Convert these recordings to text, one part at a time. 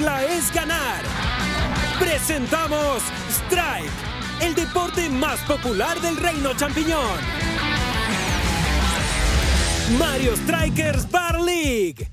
regla es ganar. Presentamos Strike, el deporte más popular del Reino Champiñón. Mario Strikers Battle League.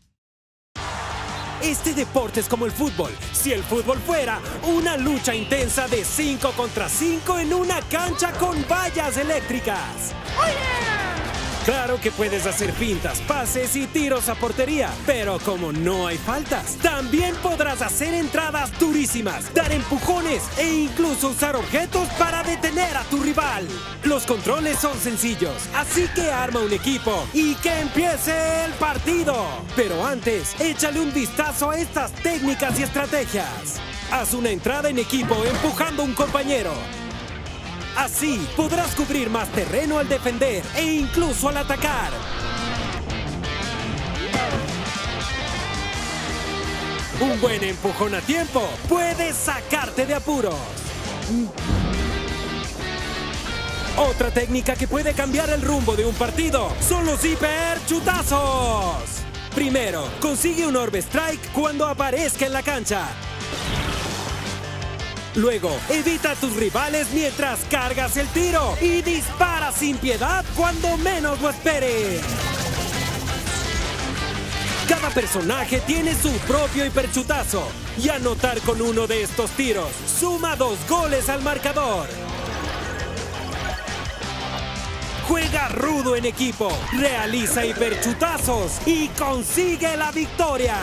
Este deporte es como el fútbol. Si el fútbol fuera una lucha intensa de 5 contra 5 en una cancha con vallas eléctricas. Claro que puedes hacer fintas, pases y tiros a portería, pero como no hay faltas, también podrás hacer entradas durísimas, dar empujones e incluso usar objetos para detener a tu rival. Los controles son sencillos, así que arma un equipo y que empiece el partido. Pero antes, échale un vistazo a estas técnicas y estrategias. Haz una entrada en equipo empujando a un compañero. Así podrás cubrir más terreno al defender e incluso al atacar. Un buen empujón a tiempo puede sacarte de apuros. Otra técnica que puede cambiar el rumbo de un partido son los hiperchutazos. Primero, consigue un Orb Strike cuando aparezca en la cancha. Luego, evita a tus rivales mientras cargas el tiro y dispara sin piedad cuando menos lo esperes. Cada personaje tiene su propio hiperchutazo y anotar con uno de estos tiros suma 2 goles al marcador. Juega rudo en equipo, realiza hiperchutazos y consigue la victoria.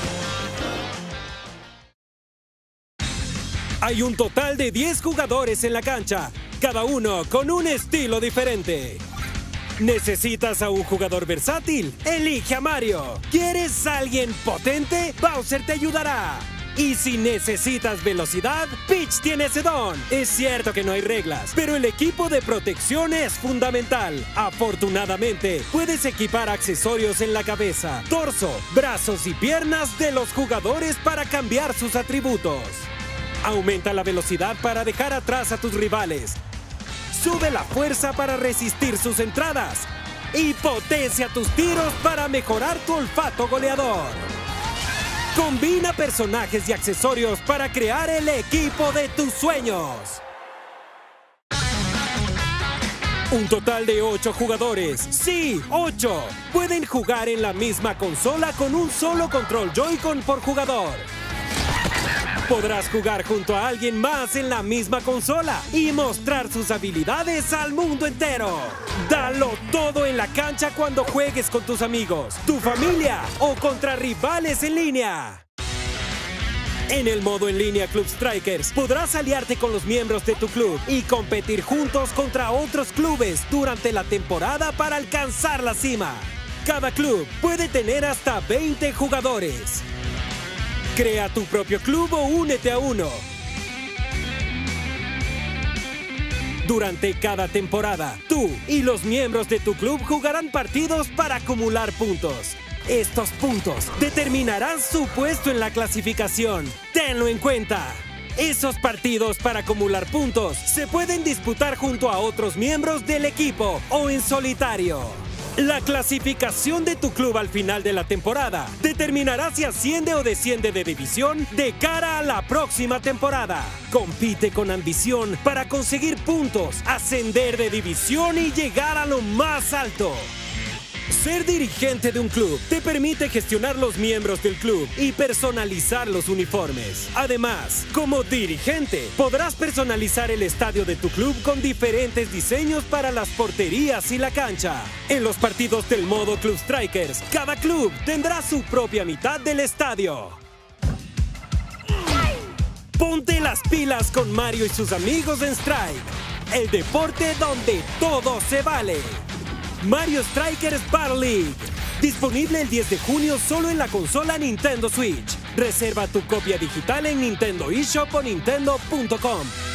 Hay un total de 10 jugadores en la cancha, cada uno con un estilo diferente. ¿Necesitas a un jugador versátil? Elige a Mario. ¿Quieres a alguien potente? Bowser te ayudará. Y si necesitas velocidad, Peach tiene ese don. Es cierto que no hay reglas, pero el equipo de protección es fundamental. Afortunadamente, puedes equipar accesorios en la cabeza, torso, brazos y piernas de los jugadores para cambiar sus atributos. Aumenta la velocidad para dejar atrás a tus rivales. Sube la fuerza para resistir sus entradas. Y potencia tus tiros para mejorar tu olfato goleador. Combina personajes y accesorios para crear el equipo de tus sueños. Un total de 8 jugadores. ¡Sí, 8! Pueden jugar en la misma consola con un solo control Joy-Con por jugador. Podrás jugar junto a alguien más en la misma consola y mostrar sus habilidades al mundo entero. Dalo todo en la cancha cuando juegues con tus amigos, tu familia o contra rivales en línea. En el modo en línea Club Strikers podrás aliarte con los miembros de tu club y competir juntos contra otros clubes durante la temporada para alcanzar la cima. Cada club puede tener hasta 20 jugadores. Crea tu propio club o únete a uno. Durante cada temporada, tú y los miembros de tu club jugarán partidos para acumular puntos. Estos puntos determinarán su puesto en la clasificación. Tenlo en cuenta. Esos partidos para acumular puntos se pueden disputar junto a otros miembros del equipo o en solitario. La clasificación de tu club al final de la temporada determinará si asciende o desciende de división de cara a la próxima temporada. Compite con ambición para conseguir puntos, ascender de división y llegar a lo más alto. Ser dirigente de un club te permite gestionar los miembros del club y personalizar los uniformes. Además, como dirigente, podrás personalizar el estadio de tu club con diferentes diseños para las porterías y la cancha. En los partidos del modo Club Strikers, cada club tendrá su propia mitad del estadio. Ponte las pilas con Mario y sus amigos en Strike, el deporte donde todo se vale. Mario Strikers Battle League. Disponible el 10 de junio solo en la consola Nintendo Switch. Reserva tu copia digital en Nintendo eShop o Nintendo.com.